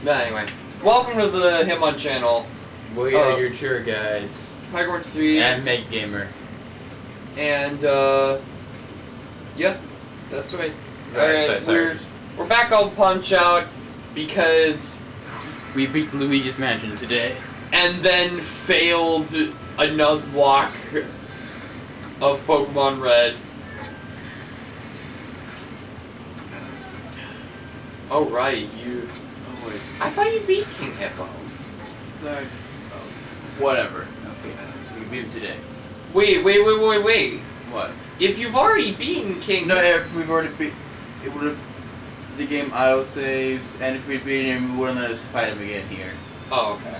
But anyway, welcome to the HitmonChannel. We are your tour guides. High 3 and Meg Gamer. And yeah, that's right. Alright, we're back on Punch-Out because we beat Luigi's Mansion today. And then failed a Nuzlocke of Pokemon Red. Oh right, you. Oh wait, I thought you beat King Hippo. Whatever. Okay, we beat him today. Wait. What? If you've already beaten King. No, if we've already beat, it would have. The game auto saves, and if we beat him, we wouldn't let us fight him again here. Oh, okay.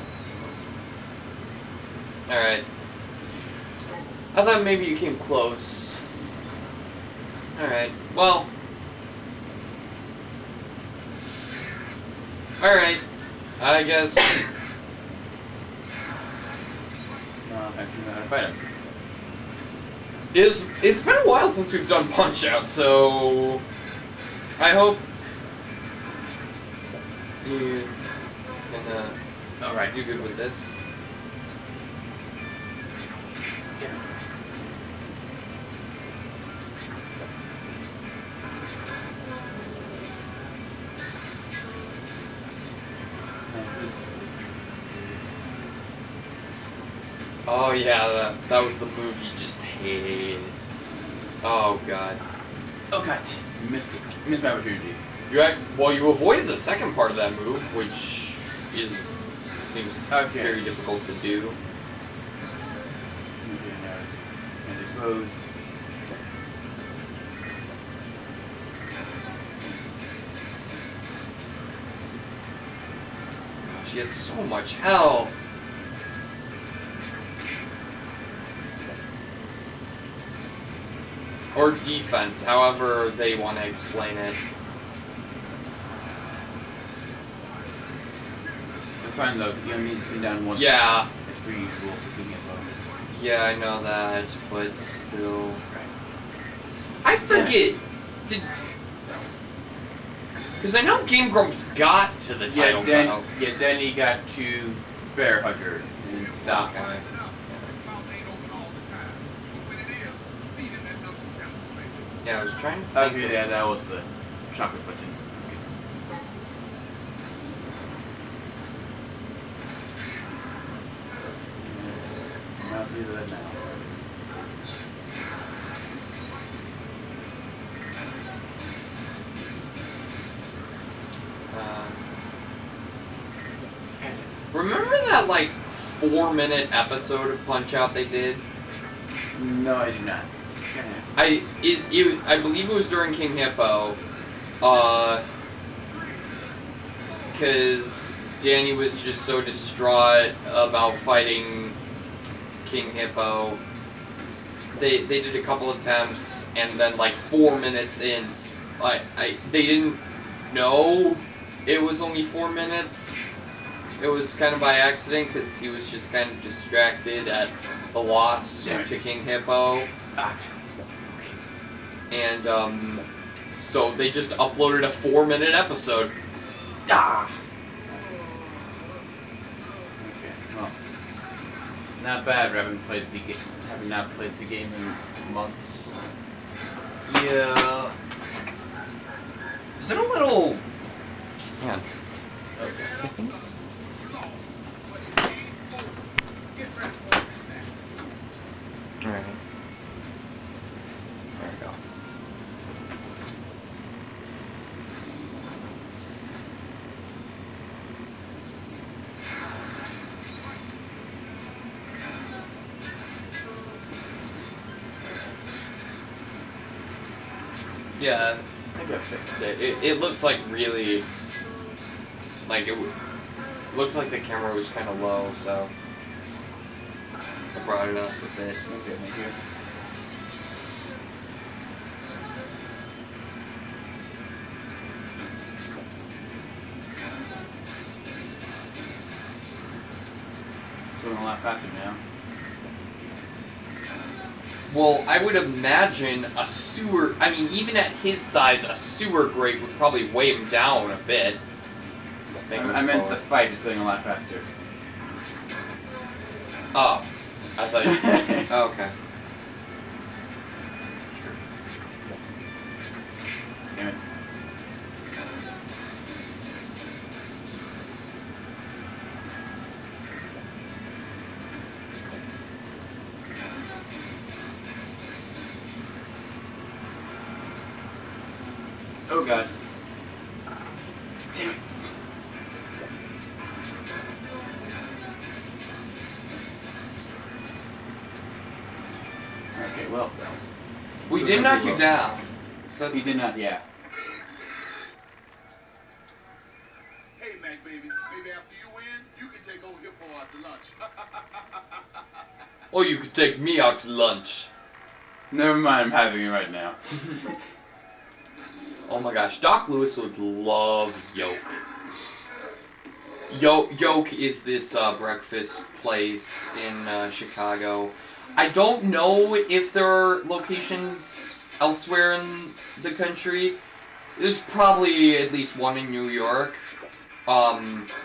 Alright. I thought maybe you came close. Alright, well. Alright. I guess. No, I don't know how to fight him. It's been a while since we've done Punch-Out, so I hope you can alright, do good with this. Oh yeah, that was the move you just hated. Oh god. Oh god, you missed it. You missed my opportunity. You avoided the second part of that move, which seems very difficult to do. Okay, now it's exposed. Gosh, he has so much health. Or defense, however they want to explain it. It's fine though, because you only need to spin down once. Yeah. It's pretty usual for being alone. Yeah, I know that, but still. I forget. Because I know Game Grumps got to the title. Yeah, then he got to Bear Hugger and stopped. Okay. Yeah, I was trying to think. Okay, yeah, that was the chocolate button. Okay. I'll see that now. Remember that, like, 4-minute episode of Punch-Out they did? No, I do not. I believe it was during King Hippo, because Danny was just so distraught about fighting King Hippo. They did a couple attempts, and then like 4 minutes in, they didn't know it was only 4 minutes. It was kind of by accident, because he was just kind of distracted at the loss to King Hippo. And, so they just uploaded a 4-minute episode. Okay, well, not bad. Having not played the game in months. Yeah. Is it a little? Yeah. Okay. All right. There we go. Yeah, I think I fixed it. It looked like really, like it looked like the camera was kind of low, so I brought it up a bit. Okay, thank you. It's going a lot faster now. Well, I would imagine a sewer, I mean, even at his size, a sewer grate would probably weigh him down a bit. I meant the fight is going a lot faster. Oh, I thought you... Oh, okay. Damn it. Oh god. Damn it. Okay, well. We did knock you down. So He did not, yeah. Hey, Mac, baby. Maybe after you win, you can take old Hippo out to lunch. Or you could take me out to lunch. Never mind, I'm having it right now. Oh my gosh, Doc Lewis would love Yoke. Yoke is this breakfast place in Chicago. I don't know if there are locations elsewhere in the country. There's probably at least one in New York. I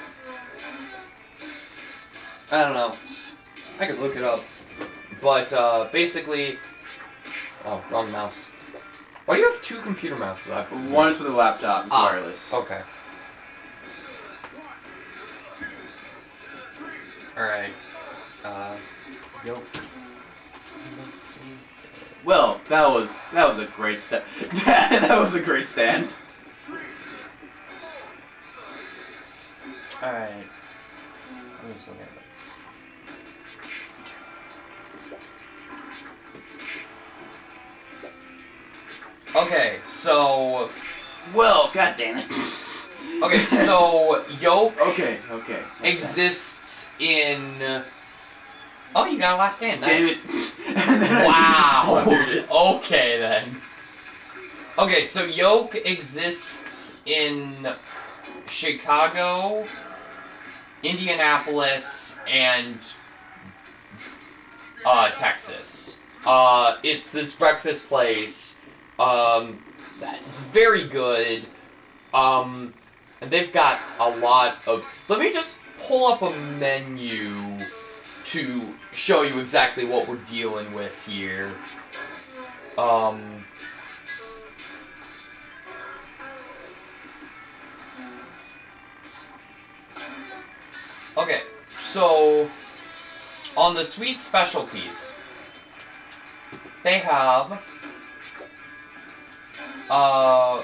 don't know. I could look it up. But basically... Oh, wrong mouse. Why do you have two computer mouses? One is for the laptop, it's wireless. Okay. Alright. Yoke. Well, that was a great stand. That was a great stand. Alright. I'm just looking at this. Okay, so... Well, god damn it. Okay, so Yoke Okay. exists in... Oh, you got a last stand. Nice. Damn it. And then Wow. I just it. Okay, then. Okay, so Yoke exists in Chicago, Indianapolis, and Texas. It's this breakfast place. That's very good. And they've got a lot of... Let me just pull up a menu to show you exactly what we're dealing with here. Okay, so on the sweet specialties, they have a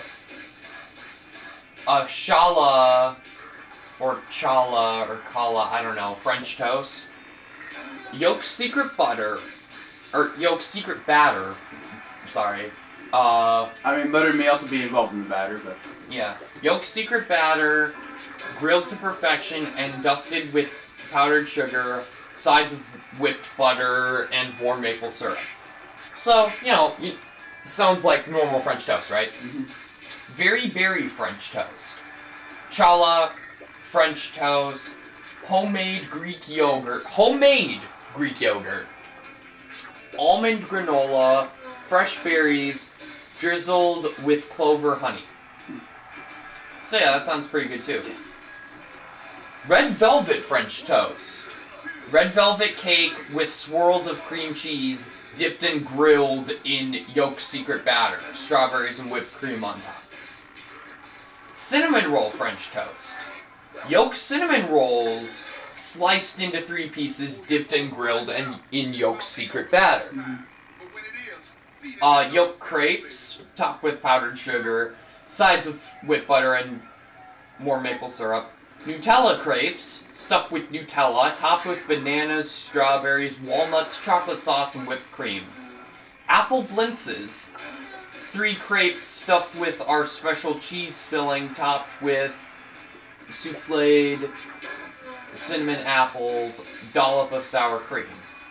challah or challah, I don't know, French toast, Yoke's secret butter, or Yoke's secret batter, sorry. I mean, butter may also be involved in the batter, but... Yeah, Yoke's secret batter, grilled to perfection and dusted with powdered sugar, sides of whipped butter, and warm maple syrup. So, you know, it sounds like normal French toast, right? Mm-hmm. Very berry French toast. Challah French toast. Homemade Greek yogurt. Almond granola. Fresh berries. Drizzled with clover honey. So yeah, that sounds pretty good too. Red velvet French toast. Red velvet cake with swirls of cream cheese dipped and grilled in Yoke's secret batter. Strawberries and whipped cream on top. Cinnamon roll French toast. Yoke's cinnamon rolls sliced into 3 pieces, dipped and grilled and in Yoke's secret batter. Yoke crepes topped with powdered sugar. Sides of whipped butter and more maple syrup. Nutella crepes, stuffed with Nutella, topped with bananas, strawberries, walnuts, chocolate sauce, and whipped cream. Apple blintzes, 3 crepes stuffed with our special cheese filling, topped with souffled cinnamon apples, dollop of sour cream.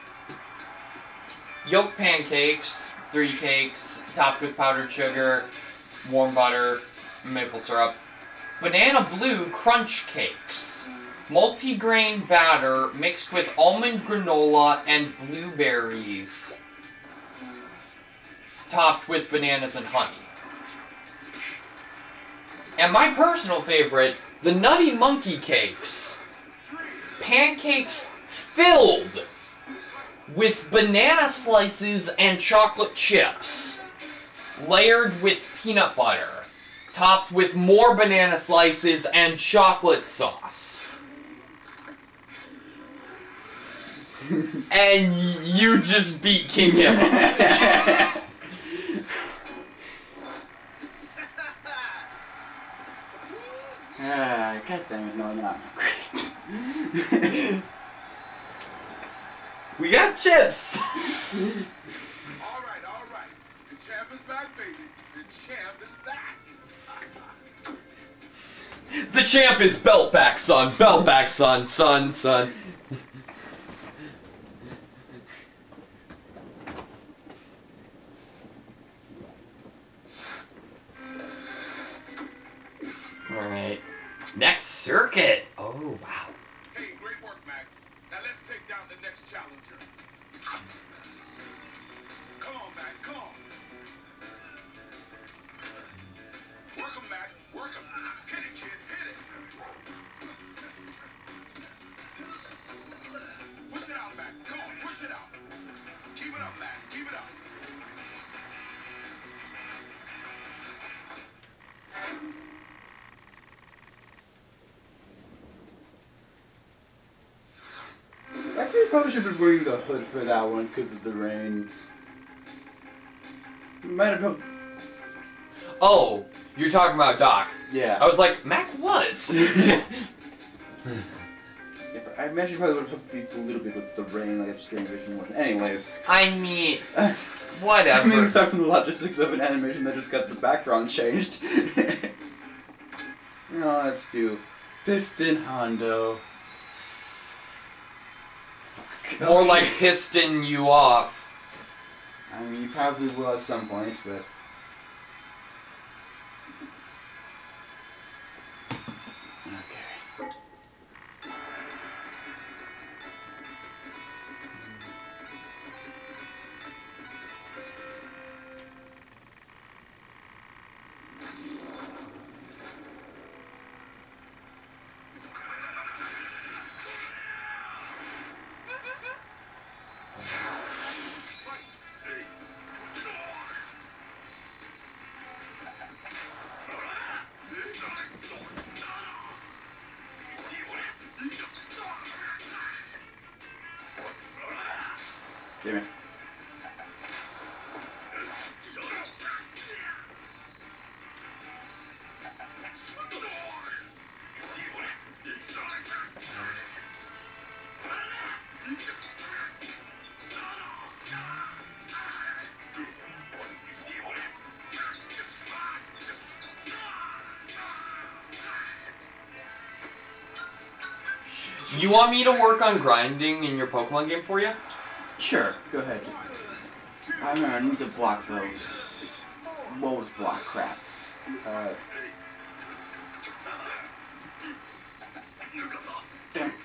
Yoke pancakes, 3 cakes, topped with powdered sugar, warm butter, maple syrup. Banana blue crunch cakes. Multi-grain batter mixed with almond granola and blueberries. Topped with bananas and honey. And my personal favorite, The Nutty Monkey Cakes. Pancakes filled with banana slices and chocolate chips, layered with peanut butter, topped with more banana slices and chocolate sauce. And you just beat King Hippo. God damn it, no, I'm not. We got chips! Alright. The champ is back, baby. The champ is back. The champ is belt back, son. Belt back, son. Son. Alright. Next circuit. Oh, wow. Hey, great work, Mac. Now let's take down the next challenger. Come on, Mac, come on. Work him, Mac, work him. Hit it, kid, hit it. Push it out, Mac. Come on, push it out. Keep it up, Mac, keep it up. I think I probably should have been wearing the hood for that one because of the rain. Might have helped. Oh, you're talking about Doc. Yeah. I was like, Mac was. Yeah, but I imagine probably would have helped at least a little bit with the rain, like obscuring vision. Anyways. I mean, I whatever. mean, aside from the logistics of an animation that just got the background changed. No, let's do Piston Hondo. More like piston you off. I mean, you probably will at some point, but... Okay. Damn it. You want me to work on grinding in your Pokemon game for you? Sure, go ahead. Just... I need to block those... What was block crap? Damn it.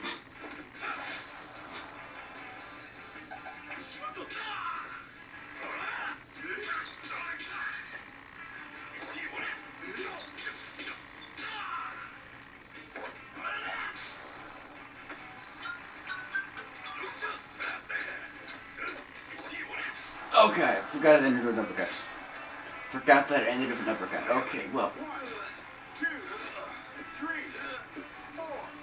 Okay, forgot that ended with an uppercut. Forgot that ended with an uppercut. Okay, well. 1, 2, 3, 4.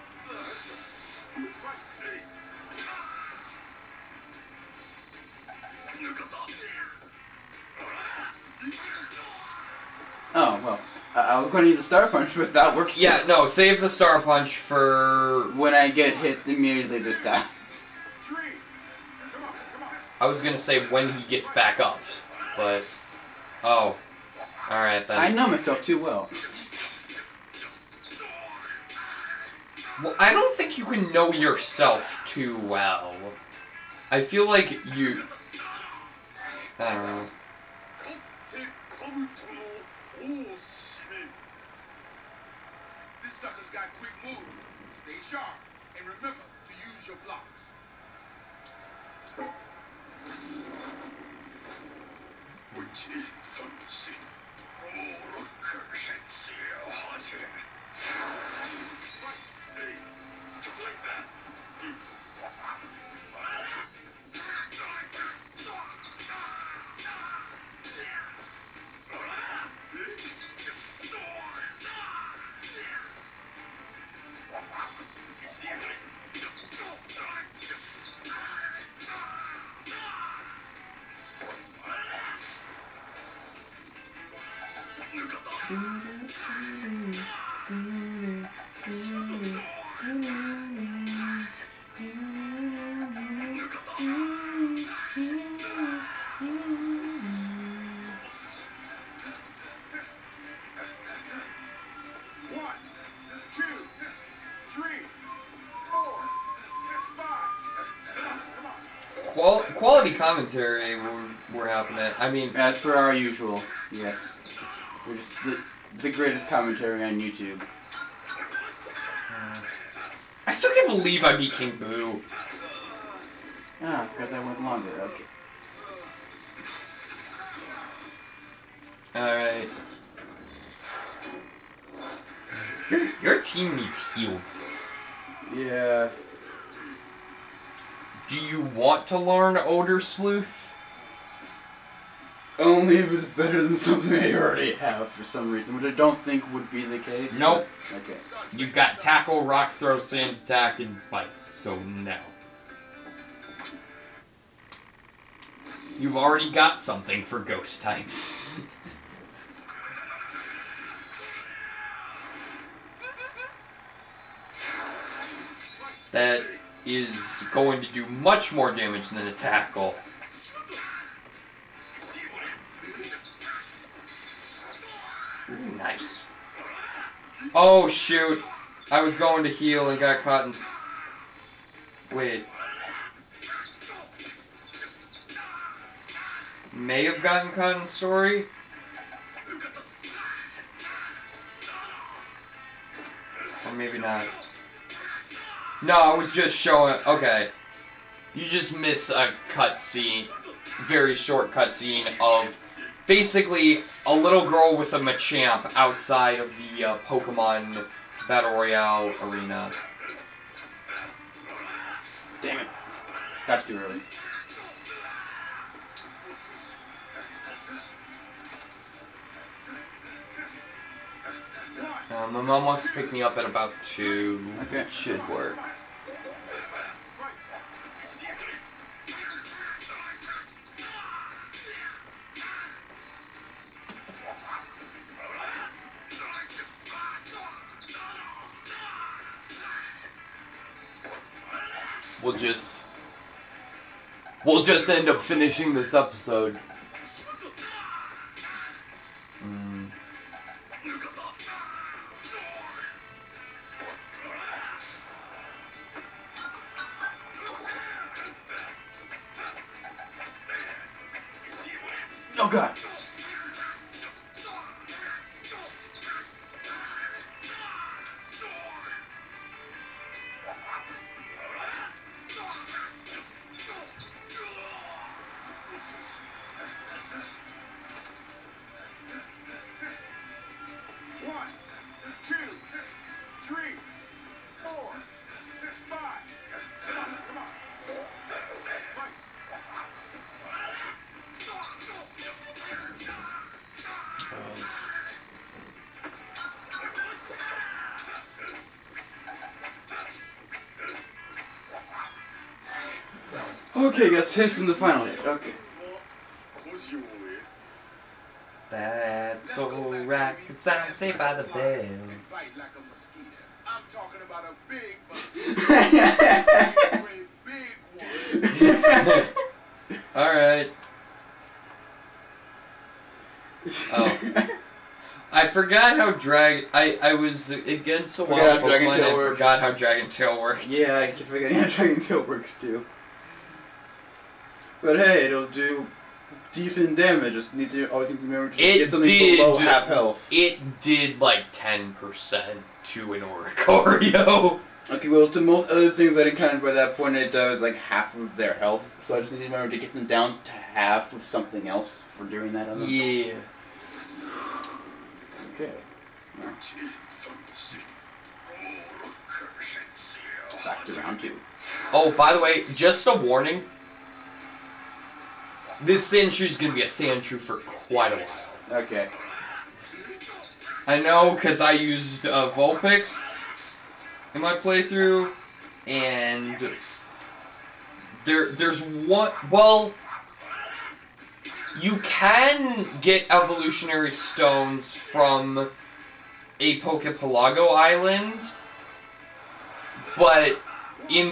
Oh, well. I was going to use the Star Punch, but that works Yeah, too. no, save the Star Punch for... When I get hit immediately this time. 3. Come on. I was gonna say when he gets back up, but... Oh. Alright then. I know myself too well. Well, I don't think you can know yourself too well. I feel like you... I don't know. This sucker's got quick moves. Stay sharp and remember to use your blocks. Quality commentary we're happening. I mean, as per our usual, yes. We're just the greatest commentary on YouTube. I still can't believe I beat King Boo. Ah, I forgot that went longer. Okay. Alright. Your team needs healed. Yeah. Do you want to learn Odor Sleuth? Only if it's better than something they already have for some reason, which I don't think would be the case. Nope. Okay. You've got Tackle, Rock Throw, Sand Attack, and Bites, so no. You've already got something for Ghost types. That is going to do much more damage than a Tackle. Ooh, nice. Oh shoot! I was going to heal and got caught in... Wait. May have gotten caught in story? Or maybe not. No, I was just showing... Okay. You just miss a cutscene. Very short cutscene of... Basically, a little girl with a Machamp outside of the Pokemon Battle Royale arena. Damn it. That's too early. My mom wants to pick me up at about 2. Okay. It should work. We'll just end up finishing this episode. Oh god. Okay, guys, hit from the final hit. Okay. That's alright, 'cause I'm saved by the bell. I'm talking about a big mosquito. Big one. Alright. Oh. I forgot how I was against a wild Pokemon and I forgot how Dragon Tail worked. Yeah, I keep forgetting how Dragon Tail works too. But hey, it'll do decent damage. Just need to always need to remember to get something below half health. It did like 10% to an Oricorio. Okay, well, to most other things that encountered by that point, it does like half of their health. So I just need to remember to get them down to half of something else for doing that on them. Yeah. Okay. Right. to round 2. Oh, by the way, just a warning. This Sandshrew is going to be a Sandshrew for quite a while. Okay. I know, because I used Vulpix in my playthrough, and there's one... Well, you can get evolutionary stones from a Poképelago island, but in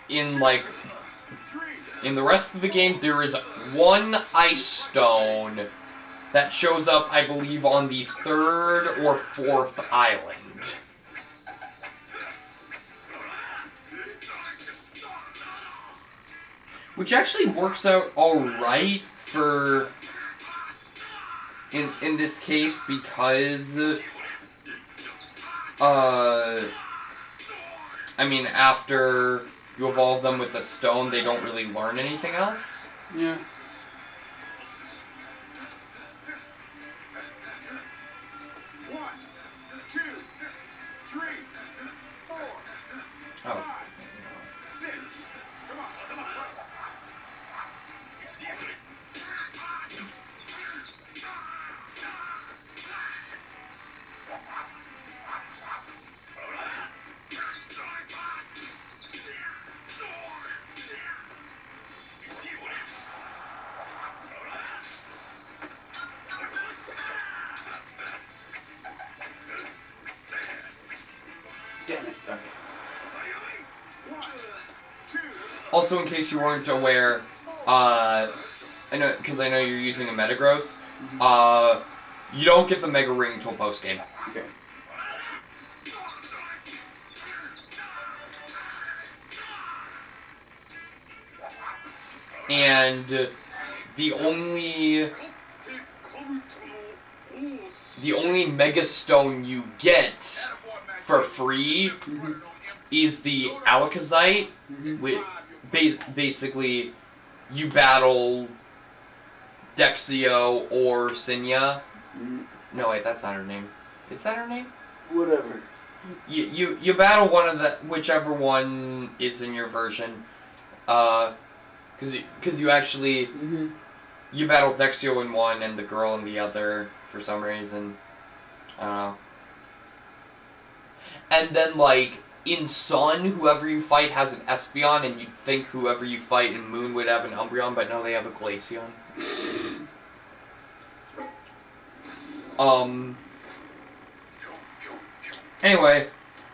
the rest of the game, there is one ice stone that shows up, I believe, on the 3rd or 4th island. Which actually works out alright for... In this case, because... I mean, after you evolve them with the stone, they don't really learn anything else. Yeah. Oh. Damn it. Okay. Also, in case you weren't aware, I know you're using a Metagross. You don't get the Mega Ring until post game. Okay. And the only Mega Stone you get for free is the Alakazite. Basically, you battle Dexio or Sinya. No, wait, that's not her name. Is that her name? Whatever. You battle one of the whichever one is in your version. Because you actually you battle Dexio in one and the girl in the other for some reason. I don't know. And then, like, in Sun, whoever you fight has an Espeon, and you'd think whoever you fight in Moon would have an Umbreon, but no, they have a Glaceon. Anyway.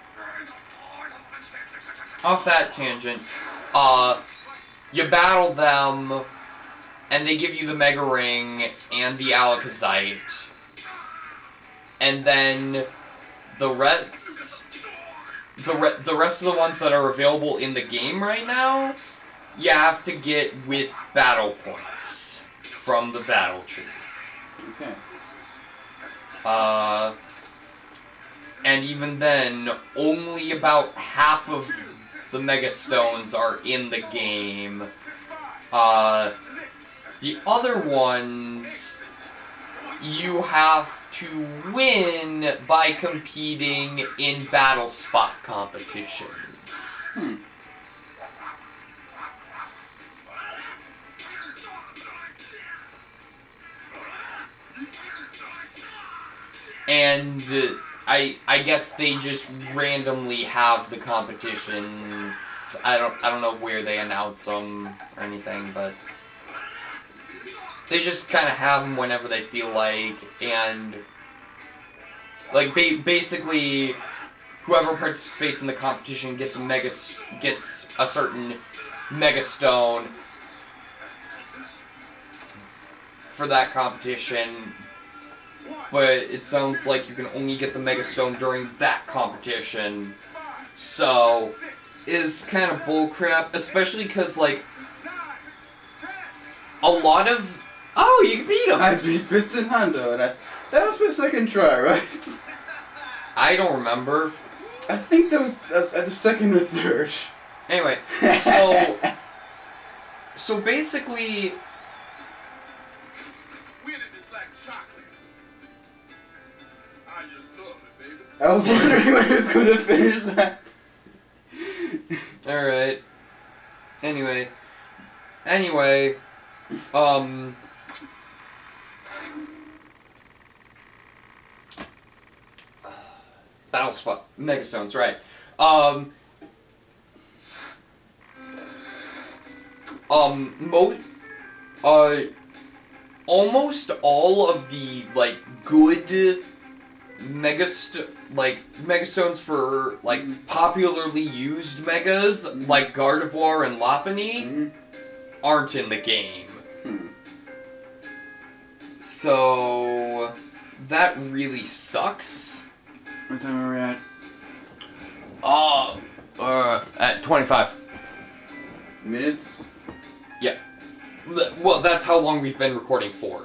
Off that tangent. You battle them, and they give you the Mega Ring and the Alakazite. And then the rest of the ones that are available in the game right now, you have to get with battle points from the battle tree. Okay. And even then, only about half of the Mega Stones are in the game. The other ones, you have to win by competing in battle spot competitions. And I guess they just randomly have the competitions. I don't know where they announce them or anything, but they just kind of have them whenever they feel like, and like basically whoever participates in the competition gets a certain Mega Stone for that competition. But it sounds like you can only get the Mega Stone during that competition. So, it's kind of bullcrap, especially because, like, a lot of... Oh, you beat him! I beat Piston Hondo, and that was my second try, right? I don't remember. I think that was the second or third. Anyway, so basically... I was wondering when he was going to finish that. Alright. Anyway. Battle spot. Megastones, right. Almost all of the, like, good megastones for, like, popularly used megas, like Gardevoir and Lopunny, aren't in the game. So, that really sucks. What time are we at? At 25. Minutes? Yeah. Well, that's how long we've been recording for.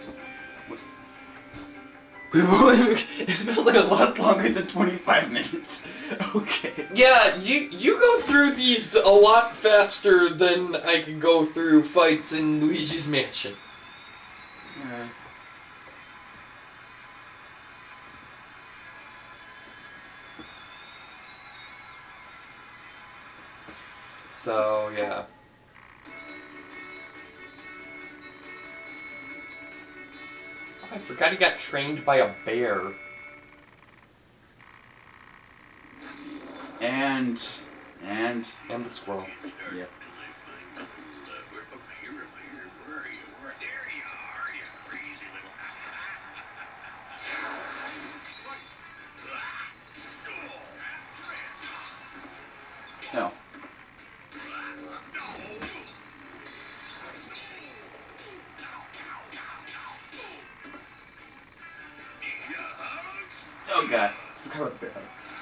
It's been like a lot longer than 25 minutes. Okay. Yeah, you go through these a lot faster than I can go through fights in Luigi's Mansion. So, yeah. Oh, I forgot he got trained by a bear. And the squirrel. Yep. No. Oh god. I forgot about the bear.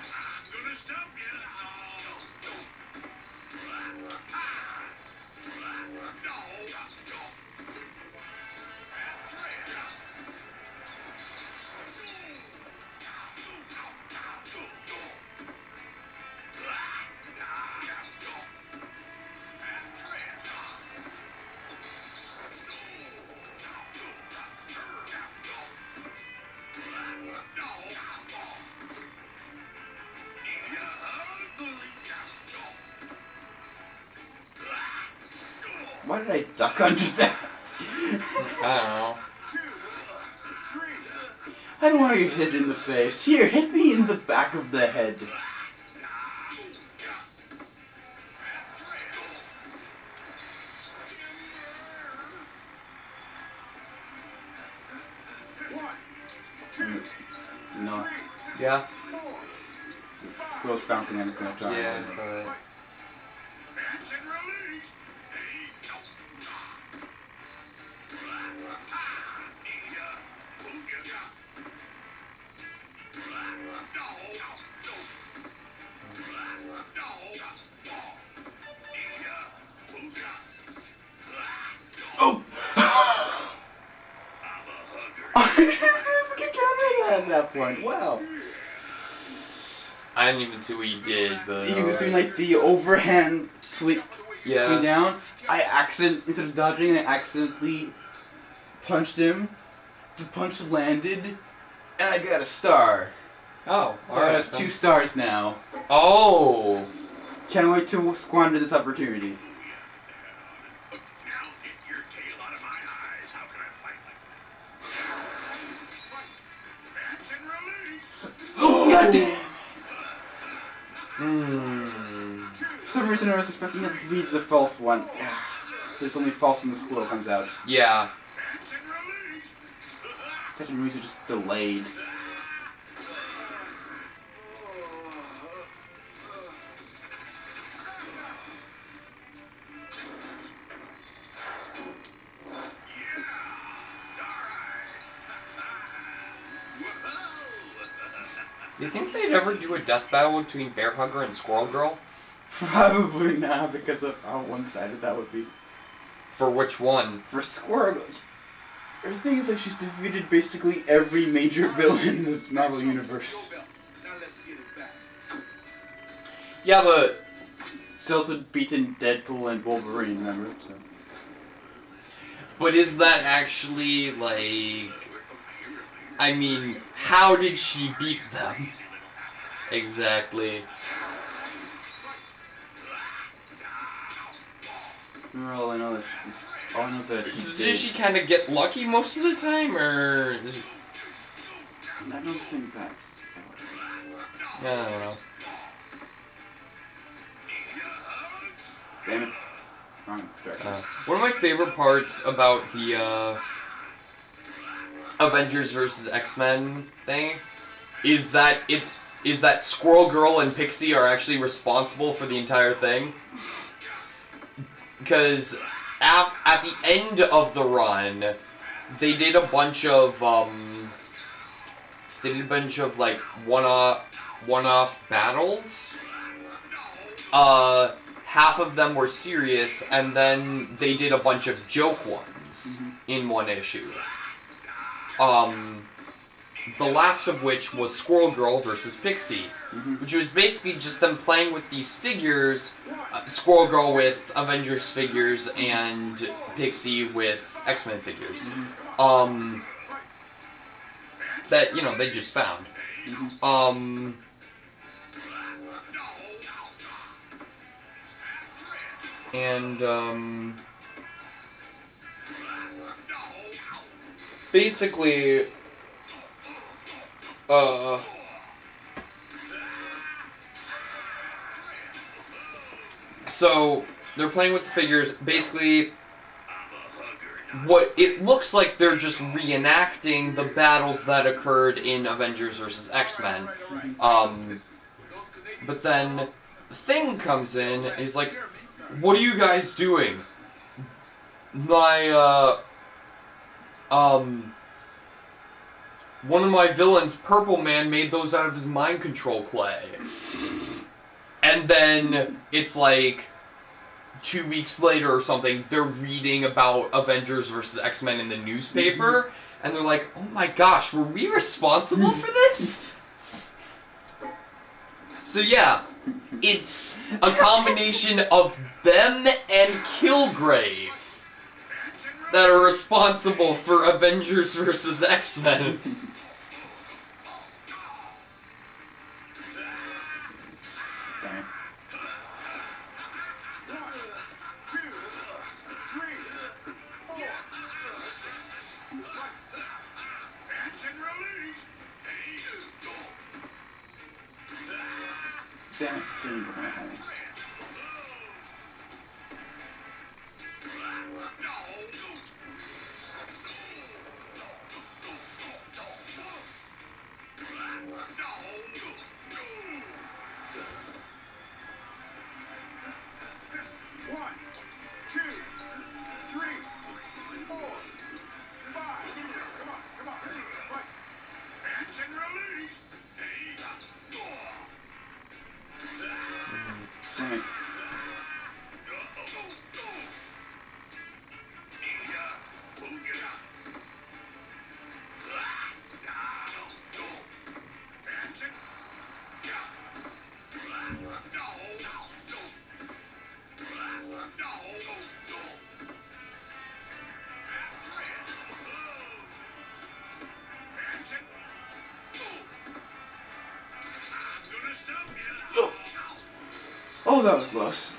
Why did I duck under that? I don't know. I don't want you hit in the face. Here, hit me in the back of the head. No. Yeah? Squirrel's bouncing and it's gonna die. Yeah, I saw that. Oh! I was countering that at that point. Wow. I didn't even see what you did, but... He was doing like the overhand swing down. Instead of dodging, I accidentally punched him. The punch landed, and I got a star. Oh, So I have 2 stars now. Oh! Can't wait to squander this opportunity. Oh, God damn! For some reason I was expecting it to be the false one. There's only false when the squirrel comes out. Yeah. Catch and release are just delayed. Do you think they'd ever do a death battle between Bear Hugger and Squirrel Girl? Probably not, because of how one-sided that would be. For which one? For Squirrel, her thing is like she's defeated basically every major villain in the Marvel Universe. Yeah, but... She's also beaten Deadpool and Wolverine, remember? So. But is that actually, like... I mean, how did she beat them? Exactly. All I know is that Did she kind of get lucky most of the time, or? I don't think that's. I don't know. Damn it. Wrong direction. One of my favorite parts about the Avengers vs. X-Men thing is that Squirrel Girl and Pixie are actually responsible for the entire thing. Because at the end of the run, they did a bunch of like one-off battles. Half of them were serious, and then they did a bunch of joke ones in one issue. The last of which was Squirrel Girl versus Pixie, which was basically just them playing with these figures, Squirrel Girl with Avengers figures and Pixie with X-Men figures. That, you know, they just found. Basically, so they're playing with the figures. Basically, what it looks like they're just reenacting the battles that occurred in Avengers vs. X-Men. But then the Thing comes in and he's like, "What are you guys doing? One of my villains, Purple Man, made those out of his mind control clay." And then it's like 2 weeks later or something, they're reading about Avengers vs. X-Men in the newspaper, and they're like, "Oh my gosh, were we responsible for this?" So yeah, it's a combination of them and Kilgrave that are responsible for Avengers vs. X-Men. Damn it. Oh, that was close.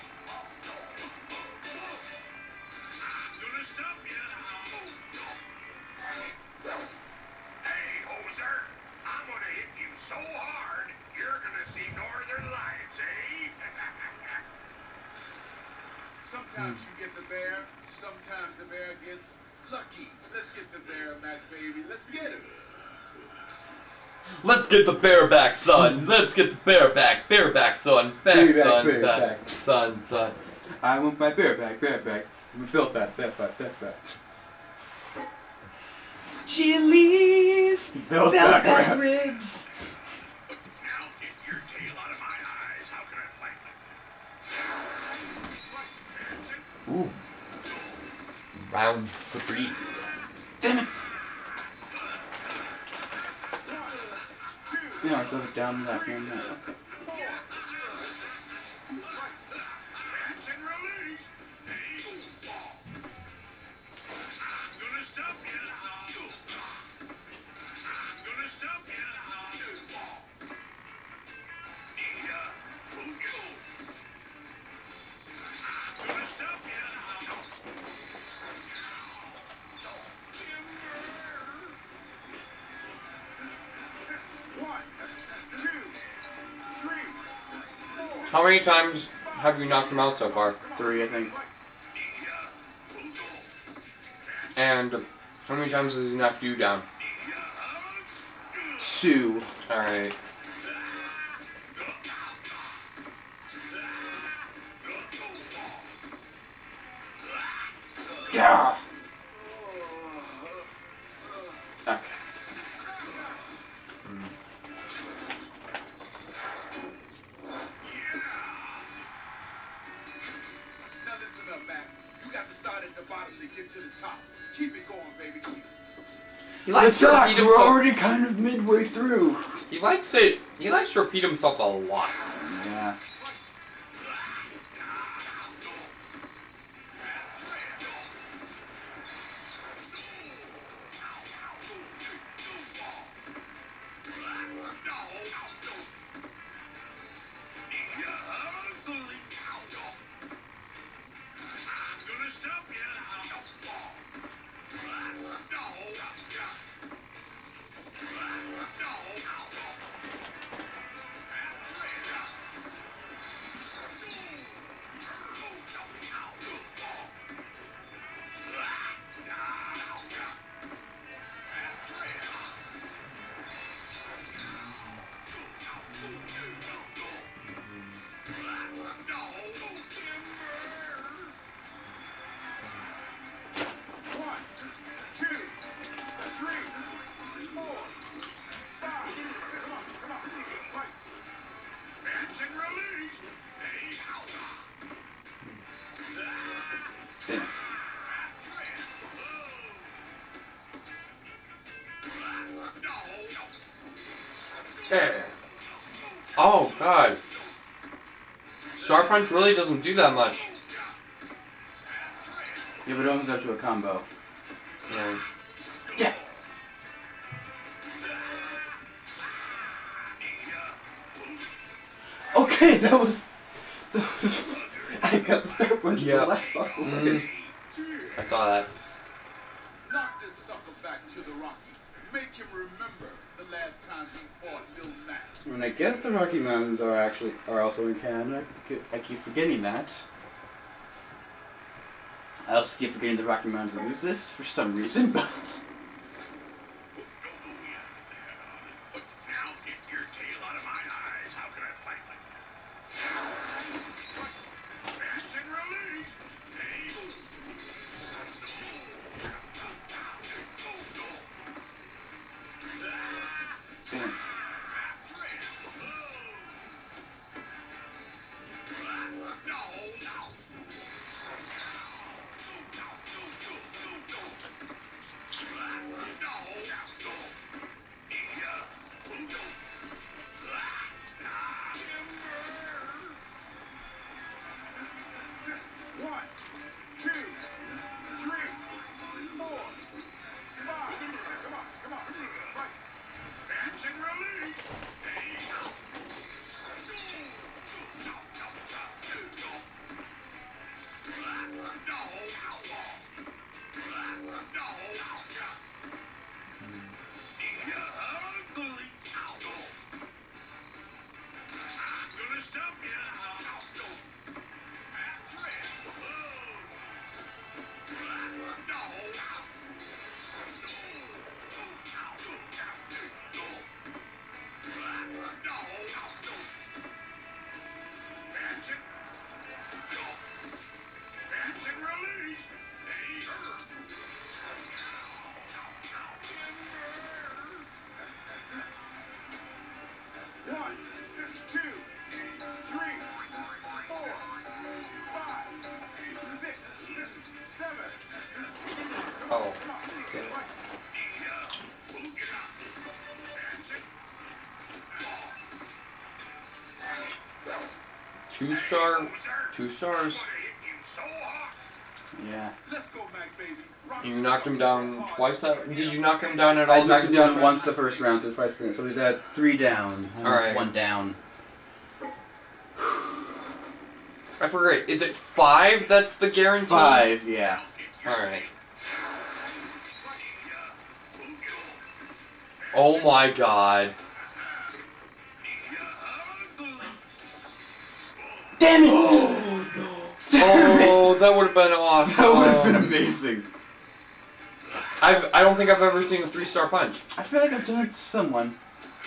Sometimes you get the bear, sometimes the bear gets lucky. Let's get the bear back, baby. Let's get him. Let's get the bear back, son. Let's get the bear back. Bear back, son. Back, son. Bear Back. back. Son. I want my bear back. We built that, bear back. Chili's. Built back back ribs. Now get your tail out of my eyes. How can I fight? Ooh. Round 3. Damn it! Yeah, I sort it down that one. Okay. How many times have you knocked him out so far? 3, I think. And how many times has he knocked you down? 2. Alright. Yeah. Okay. Now listen up, Mac. You got to start at the bottom to get to the top. Keep it going, baby. He likes to Doc, repeat we're himself. already kind of midway through. He likes to repeat himself a lot. Yeah. Okay. Oh god. Star Punch really doesn't do that much. Yeah, but it opens up to a combo. Yeah. Yeah. Okay, that was I got the Star Punch at Yeah. the last possible second. I saw that. Knock this sucker back to the Rockies. Make him remember the last time he fought Lil Mac. And I guess the Rocky Mountains are also in Canada. I keep forgetting that. I also keep forgetting the Rocky Mountains exist for some reason, but Now get your tail out of my eyes. How can I fight like that? Catch and release. One, two, three, four, five. Come on. Right. Catch and release. One, two, three, four, five, 6, 7. Oh. Okay. Two stars. yeah. Let's go, Mac, baby. You knocked him down twice. Did you knock him down at all? I knocked him down once the first round, so twice the so he's at 3 down. And Alright. 1 down. I forget. Is it 5 that's the guarantee? 5, yeah. Alright. Oh my god. Damn it! Oh, that would have been awesome. That would have been amazing. I don't think I've ever seen a 3-star punch. I feel like I've done it to someone.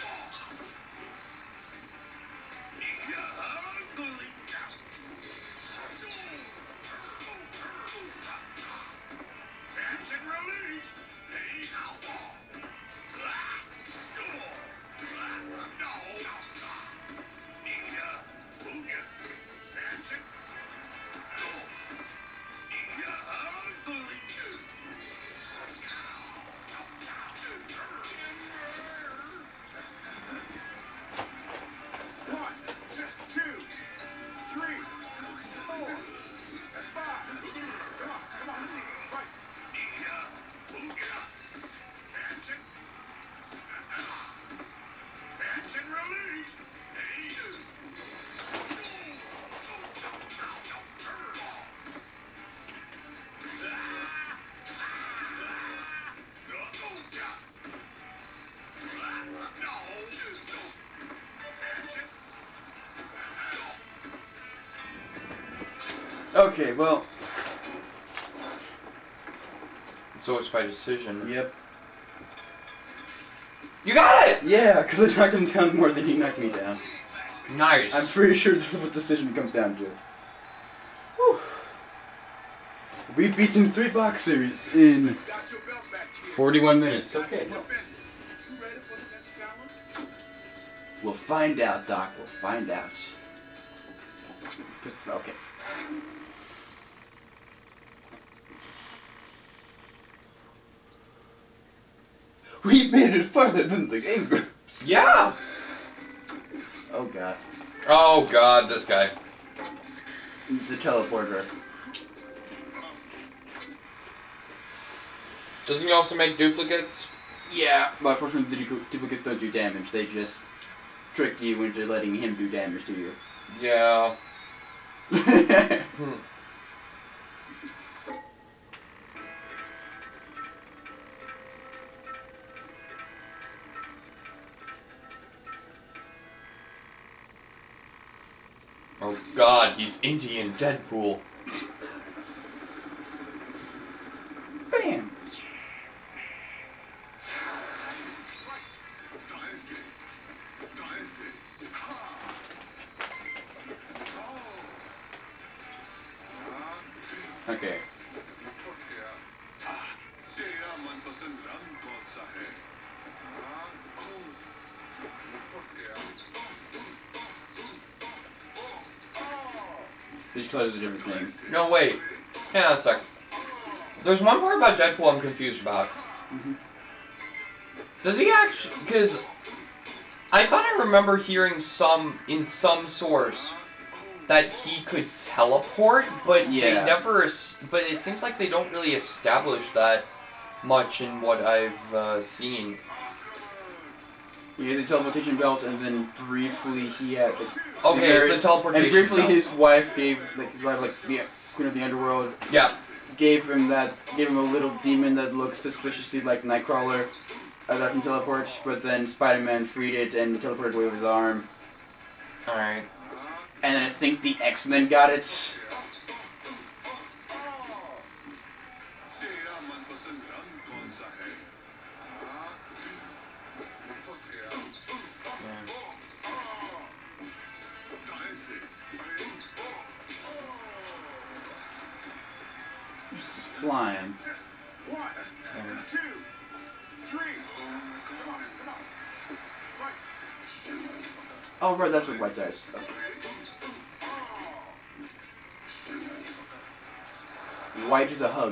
Okay, well. So it's by decision. Yep. You got it! Yeah, because I knocked him down more than he knocked me down. Nice. I'm pretty sure this is what decision comes down to. Whew. We've beaten 3 boxers in 41 minutes. Okay. We'll find out, Doc. We'll find out. Okay. We made it farther than the game groups. Yeah! Oh god. Oh god, this guy. The teleporter. Doesn't he also make duplicates? Yeah, but unfortunately the duplicates don't do damage. They just trick you into letting him do damage to you. Yeah. Oh god, he's Indian Deadpool. Bam! Okay. Each color is a different thing. No, wait. Hang on a sec. There's one part about Deadpool I'm confused about. Does he actually... Because I thought I remember hearing in some source that he could teleport, but Yeah. they never... But it seems like they don't really establish that much in what I've seen. He has a teleportation belt, and then briefly he had... Okay, it's a teleportation and briefly belt. his wife gave, the Queen of the Underworld, Yeah. gave him a little demon that looks suspiciously like Nightcrawler. That's in teleport, but then Spider-Man freed it and teleported away with his arm. Alright. And then I think the X-Men got it. Just flying. One, two, three. Come on. Right. Oh, right, that's what white does. Okay. White is a hug.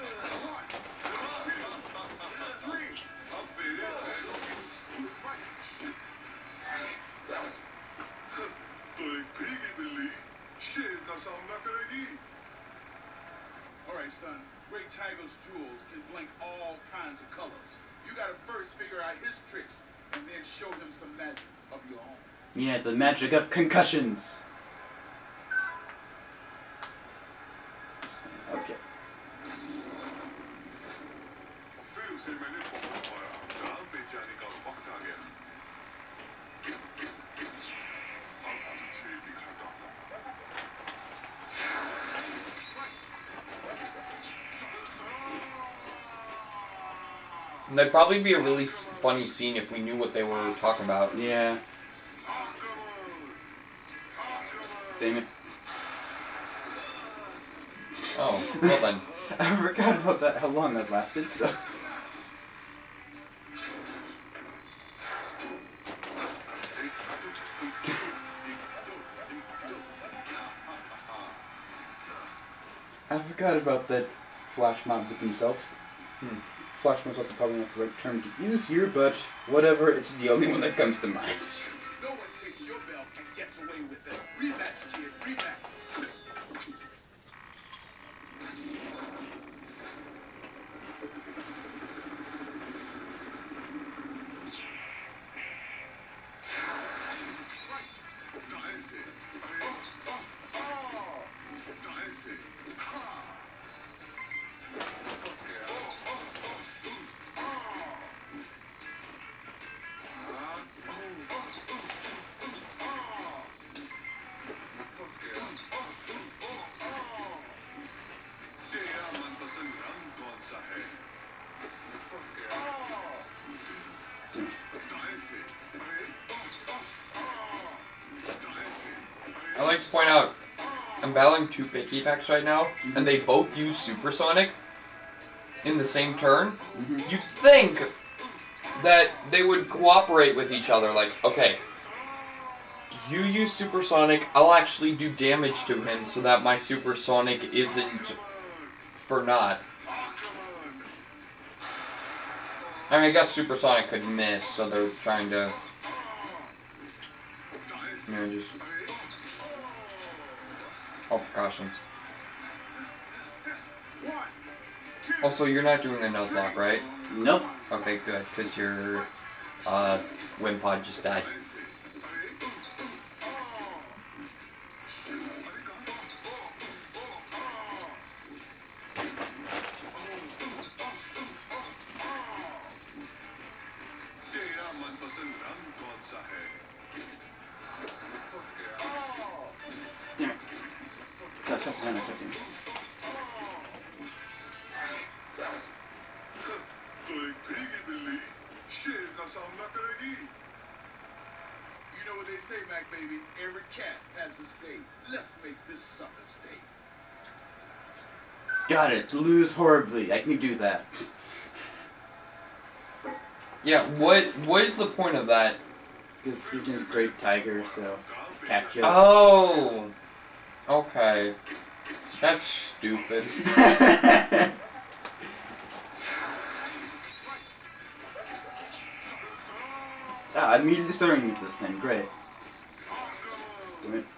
Alright, son. Ray Tiger's jewels can blink all kinds of colors. You gotta first figure out his tricks and then show him some magic of your own. Yeah, the magic of concussions. Okay. That'd probably be a really funny scene if we knew what they were talking about. Yeah. Damn it. Oh, well then. I forgot about that, how long that lasted, so... I forgot about that flash mob with himself. Flash mob's also probably not the right term to use here, but whatever, it's the only one that comes to mind. No one takes your belt and gets away with it. Rematch, kid, rematch. I like to point out, I'm battling two picky attacks right now, and they both use supersonic in the same turn. You'd think that they would cooperate with each other, like, okay, you use supersonic, I'll actually do damage to him so that my supersonic isn't for naught. I mean, I guess supersonic could miss, so they're trying to, you know, just... all precautions. Also, you're not doing the Nuzlocke, right? Nope. Okay, good, because your Wimpod just died. Damn it. That's not affecting me. You know what they say, Mac baby? Every cat has his day. Let's make this sucker's day. Got it. Lose horribly. I can do that. Yeah, what is the point of that? Because he's named Great Tiger, so... cat jokes. Oh! Okay. That's stupid. I'm immediately starting with this thing. Great. Damn it.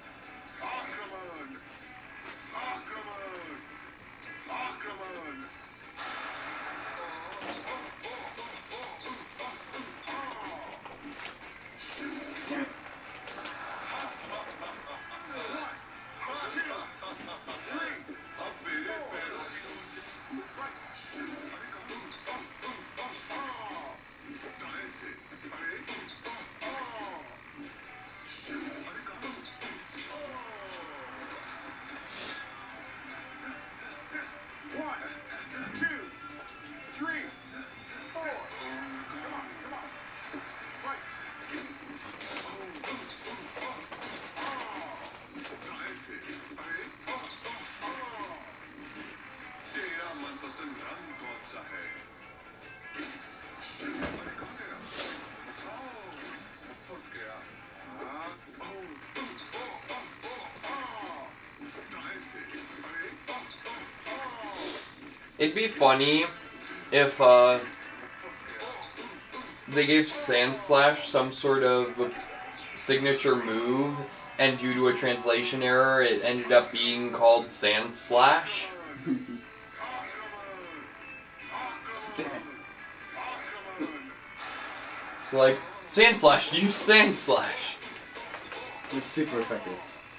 It'd be funny if they gave Sand Slash some sort of signature move, and due to a translation error, it ended up being called Sand Slash. So like, Sand Slash, use Sand Slash. It's super effective.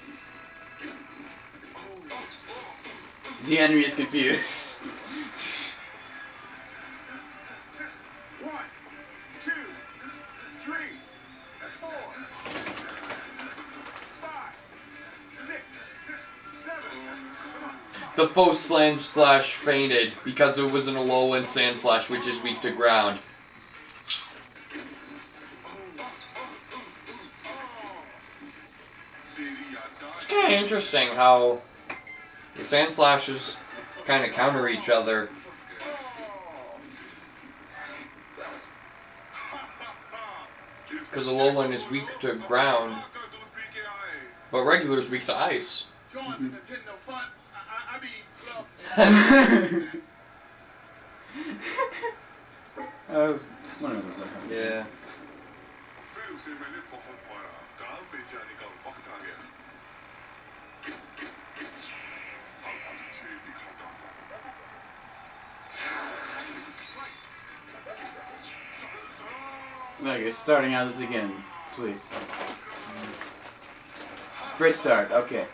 The enemy is confused. 1, 2, 3, 4, 5, 6, 7. Come on. The foe / fainted because it was in a lowland sand slash, which is weak to ground. It's kind of interesting how the sand slashes kind of counter each other. Because a lowland is weak to ground, but regular is weak to ice. Mm-hmm. One of those. Yeah. Okay, starting out this again. Sweet. Great start. Okay.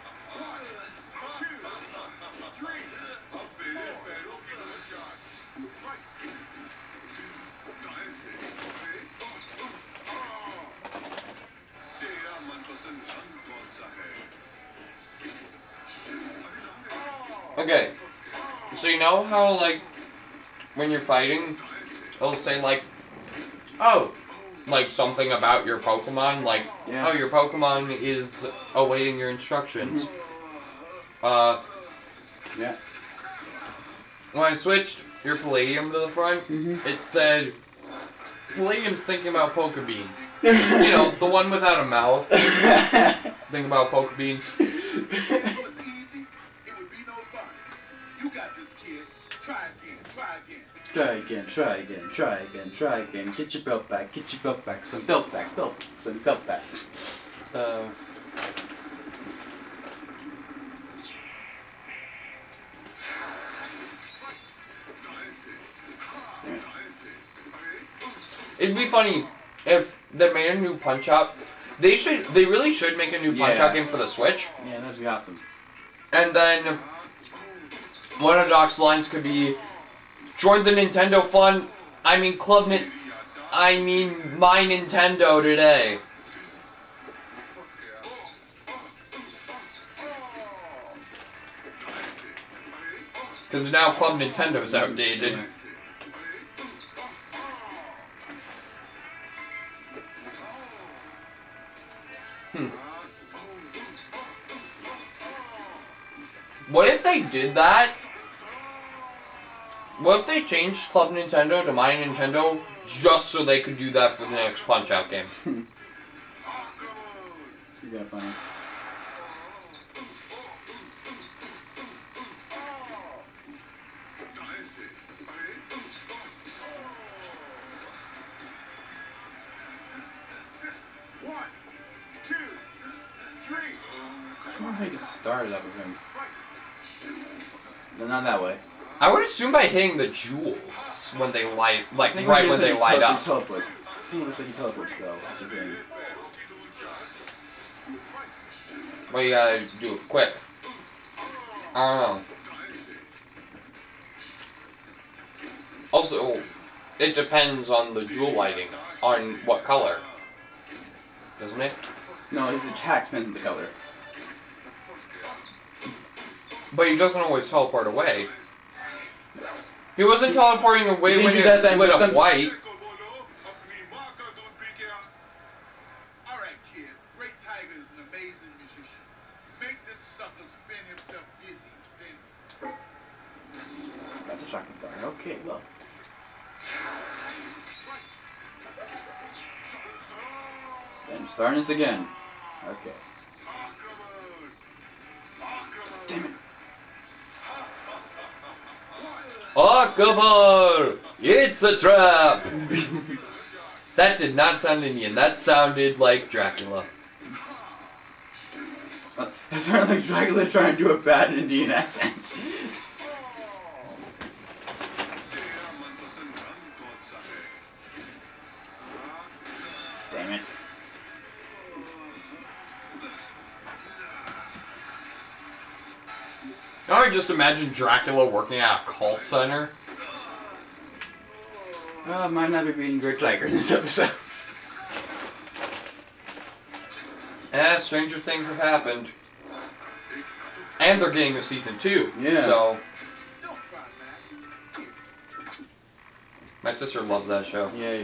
Okay. So you know how, like, when you're fighting, it'll say, like, oh, like something about your Pokemon, like, yeah. Oh, your Pokemon is awaiting your instructions. Yeah. When I switched your Palladium to the front, it said, Palladium's thinking about Pokebeans. You know, the one without a mouth. Think about Pokebeans. Try again, try again, try again, try again. Get your belt back, get your belt back, some belt back, some belt back. It'd be funny if they made a new Punch-Out. They really should make a new Punch-Out game for the Switch. Yeah, that'd be awesome. And then one of Doc's lines could be, join the Nintendo fun. I mean my Nintendo today. Because now Club Nintendo's outdated. What if they did that? What if they changed Club Nintendo to My Nintendo just so they could do that for the next Punch-Out game? You got funny. I don't know how you started up with him. No, not that way. I would assume by hitting the jewels when they light, like right when they light up. Teleport. I think it looks like he teleports though. That's the thing. But you gotta do it quick. I don't know. Also, it depends on the jewel lighting, on what color. Doesn't it? No, his attack depends on the color. But he doesn't always teleport away. He wasn't teleporting away when he lit up white. Alright, kid. Great Tiger is an amazing musician. Make this sucker spin himself dizzy, then... Got the shotgun gun. Okay, well. Then starting this again. Okay. Damn it. Akbar! It's a trap! That did not sound Indian. That sounded like Dracula. That sounded like Dracula trying to do a bad Indian accent. Damn it. Now I just imagine Dracula working at a call center. Might not be being Great Tiger in this episode. Stranger things have happened. And And they're getting a season 2. Yeah. So. My sister loves that show. Yeah.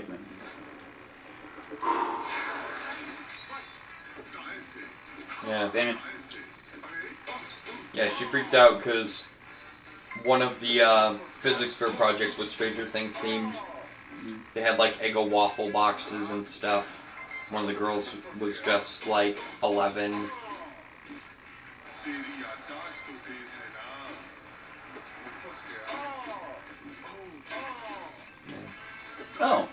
Yeah. Damn it. Yeah, she freaked out because one of the physics fair projects was Stranger Things themed. They had like Eggo waffle boxes and stuff. One of the girls was just like 11. Oh.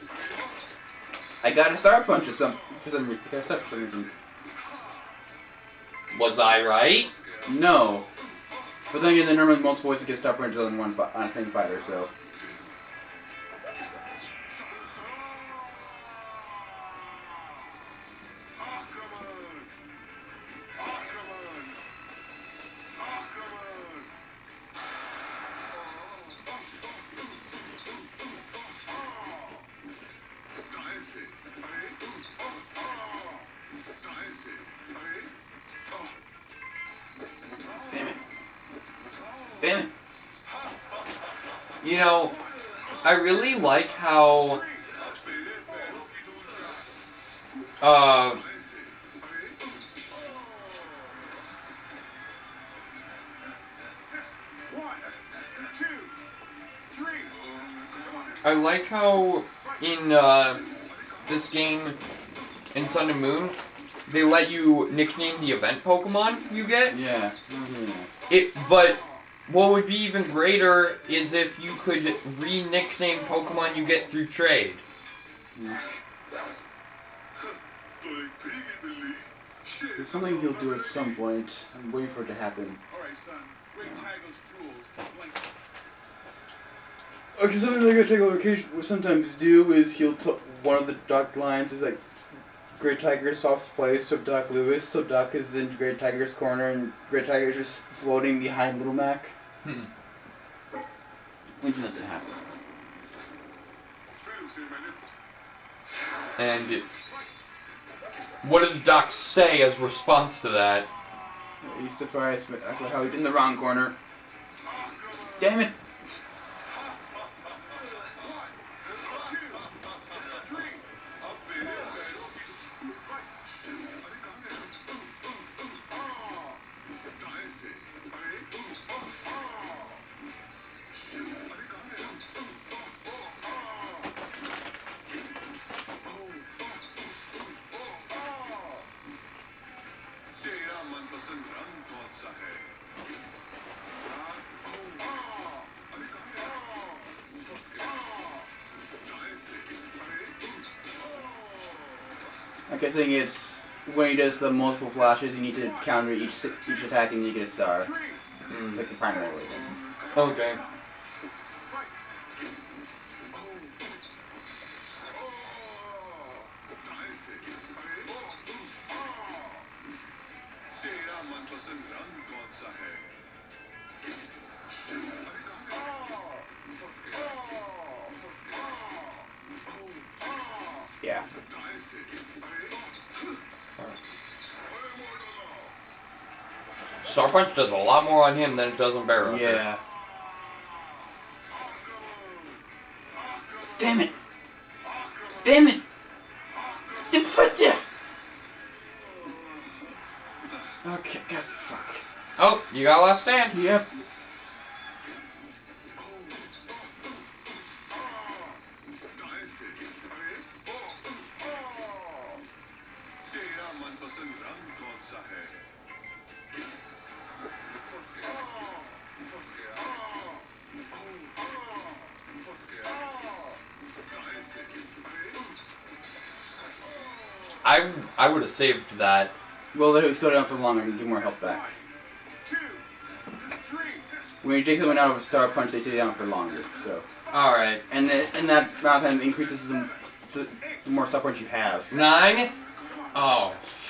I got a star punch for some reason. Was I right? No. But then again, the normally multiple ways to get star punches on on a same fighter, so. Damn it. You know, I really like how I like how in this game in Sun and Moon they let you nickname the event Pokemon you get. Yeah. Nice. But what would be even greater is if you could re-nickname Pokemon you get through trade. It's something he'll do at some point. I'm waiting for it to happen. Alright, son. Great Tiger's jewels. Okay, something like a Tiger Location will sometimes do is one of the Doc lines is like Great Tiger swaps place with Doc Lewis, so Doc is in Great Tiger's corner and Great Tiger is just floating behind Little Mac. Wait for that to happen. And what does Doc say as response to that? He's surprised at how he's in the wrong corner. Damn it! Like I think it's when he does the multiple flashes, you need to counter each attack and you get a star, like the primary way. Okay. Yeah. Star Punch does a lot more on him than it does on Barrow. Yeah. Damn it! Damn it! Okay, God, fuck. Oh, you got a last stand. Yep. I would have saved that. Well, let it slow down for longer and get more health back. When you take someone out of a Star Punch, they stay down for longer. So. All right. And that amount of time increases the more Star Punch you have. 9. Oh.